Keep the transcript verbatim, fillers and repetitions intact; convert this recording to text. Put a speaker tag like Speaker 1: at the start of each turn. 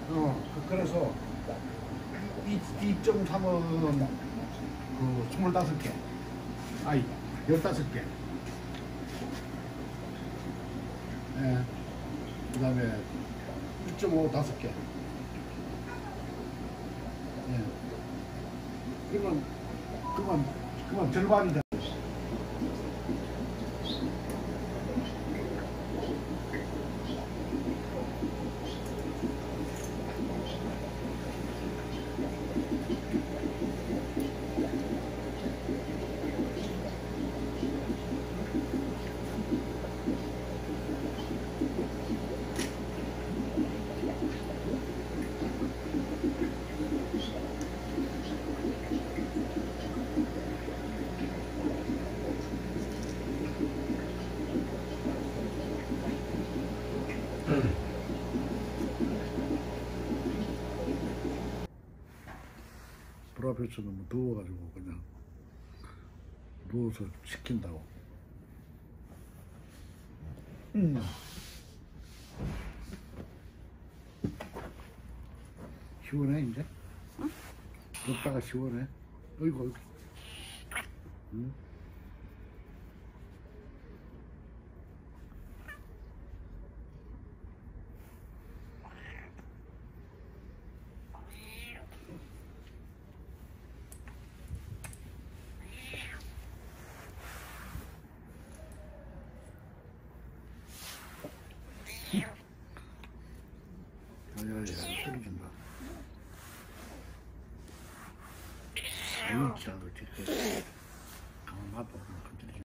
Speaker 1: 어, 그- 그래서 이 점 삼은 그 스물다섯 개, 아이 열다섯 개. 예. 그 다음에 이 점 오 다섯 개. 예. 그러면 그만 그만 절반이다. 불 앞에서 너무 더워가지고 그냥 누워서 식힌다고. 음. 시원해 이제? 응? 덥다가 시원해. 어이구 어이구. 응? 야야야 소리 준다. 아유 진짜 너 진짜 가만 놔둬. 건드리지